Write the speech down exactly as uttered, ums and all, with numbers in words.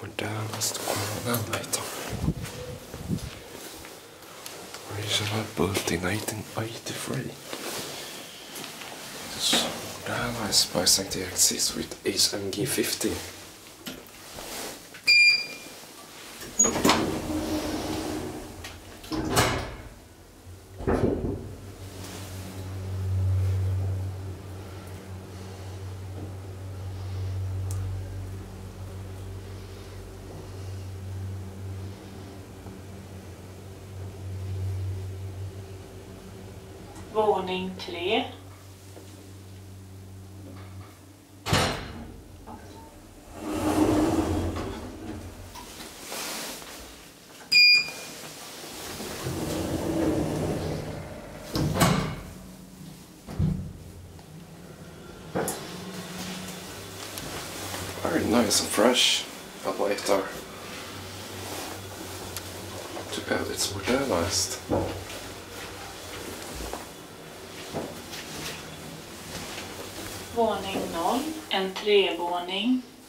Modernast elevator. Original built in eighteen eighty-three. It's modernized by Saint Alexis with H M G fifty. Våning tre. Very nice and fresh elevator. Too bad it's modernized. Våning noll, en trevåning.